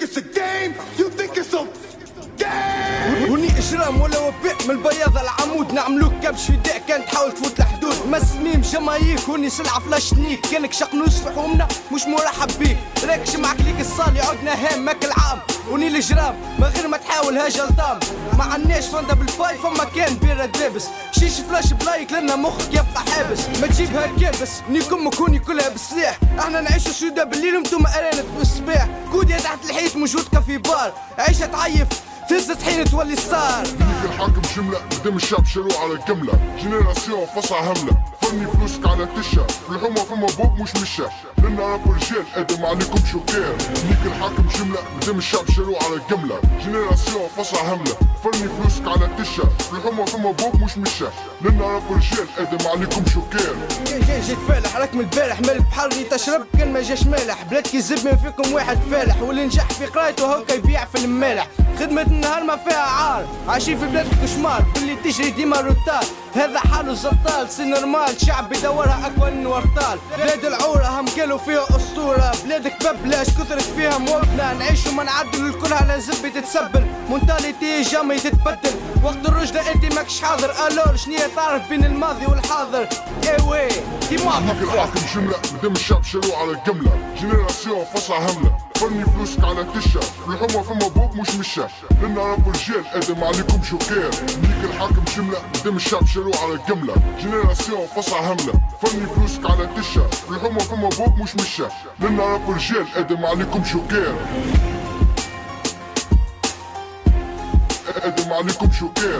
it's a game? You think it's a game? وني اجرام ولا وفاء من البياض العمود نعملوك كبش فداء كان تحاول تفوت الحدود مسميم جمايك وني سلعة فلاشنيك كانك شقنوس في حومنا مش مرحب بيك راكش معك ليك الصالي عدنا هامك العام وني الجرام ما غير ما تحاول ها جلطام ما عناش فندا بالفاي فما كان بيرد لابس شيش فلاش بلايك لنا مخك يبقى حابس ما تجيبها كابس نيكم كوني كلها بالسلاح احنا نعيشوا سودا بالليل وانتم ارانب بالصباح كوديا تحت الحيط موجود في بار عيشة تعيف تهز طحينة تولي ستار فيك الحاكم جملة قدام الشعب شالوه على الجملة جينيراسيون فصع هملة فرني فلوسك على تشة في الحومة فما بوب مش مشة لنا راب رجال ادم عليكم شوكير فيك الحاكم جملة قدام الشعب شالوه على الجملة جينيراسيون فصع هملة فرني فلوسك على تشة في الحومة فما بوب مش مشة لنا راب رجال ادم عليكم شوكير كان جيت فالح راك من البارح مال البحر اللي تشرب كان ما جاش مالح بلاد كي زب من فيكم واحد فالح واللي نجح في قرايته هكا يبيع في المالح خدمة النهار ما فيها عار عايشين في بلاد الكشمار باللي تجري ديما روتال هذا حاله زطال سي نورمال شعب يدورها اكبر من ورطال بلاد العورة هم قالوا فيها اسطورة بلاد كباب بلاش كثرت فيها موطنة نعيشوا ما نعدلوا الكل على زبي تتسبل مونتاليتي جامي تتبدل وقت الرجلة انت ماكش حاضر الور شنية تعرف بين الماضي والحاضر ايوي ديما فيك الحاكم جملة قدام الشعب شالوه على الجملة جينيراسيون فصع هملة فرني فلوسك على تشة في الحومة فما بوب مش مشة لنا راب رجال ادم عليكم شوكير فيك الحاكم جملة قدام الشعب شالوه على الجملة جينيراسيون فصع هملة فرني فلوسك على تشة في الحومة فما بوب مش مشة لنا راب رجال ادم عليكم شوكير ادم عليكم شوكير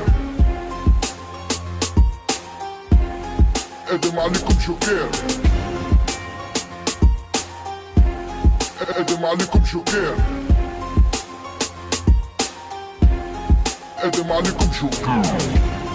ادم عليكم شوكير ادم عليكم شوكير ادم عليكم شوكير